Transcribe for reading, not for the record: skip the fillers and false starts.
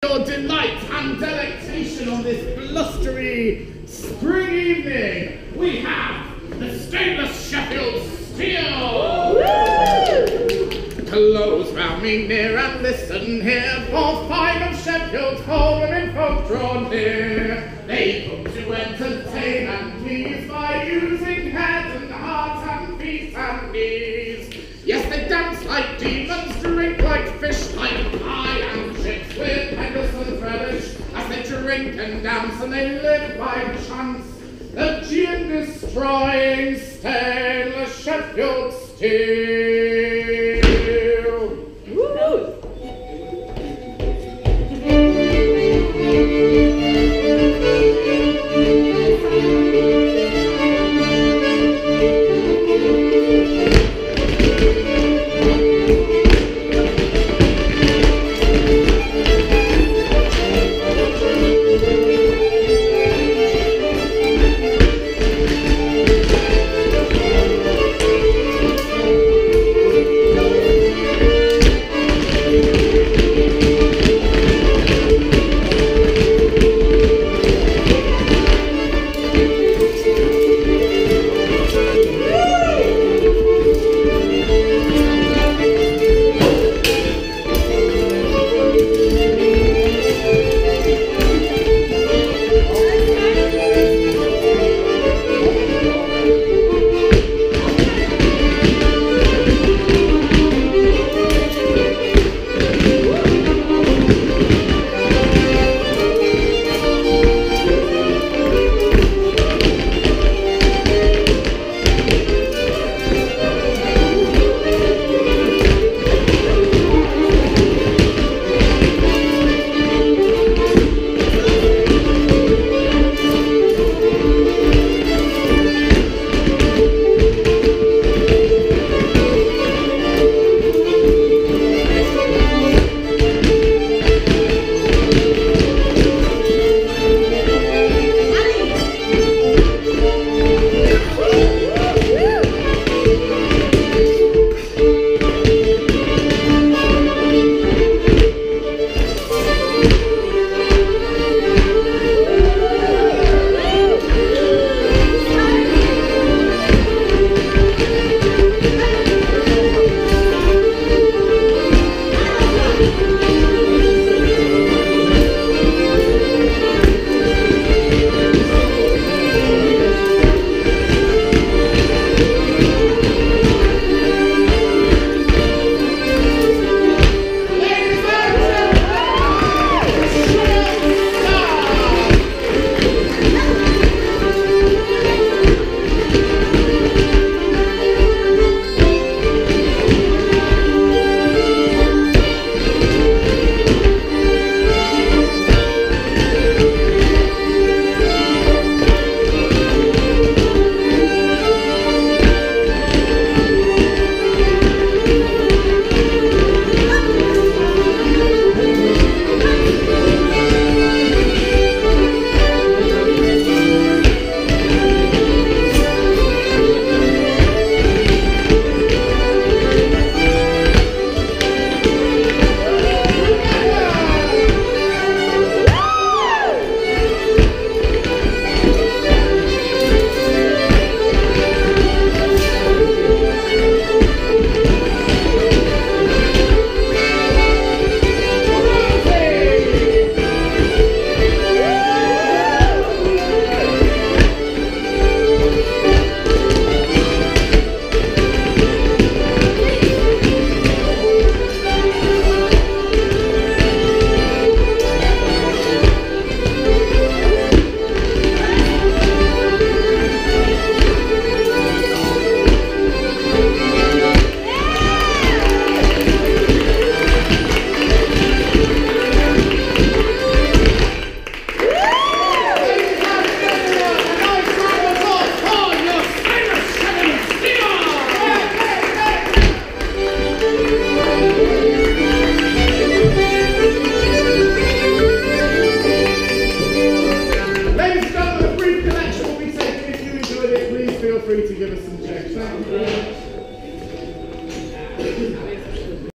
Your delight and delectation on this blustery spring evening, we have the stainless Sheffield steel. Close round me near and listen here, for 5 of Sheffield's poor women folk draw near. They come to entertain and please by using head and heart and feet and knees. Yes, they dance like demons, drink like fish, like pie and chips with Henderson's relish. As they drink and dance and they live by chance, the gin-destroying stainless Sheffield steel. Woo!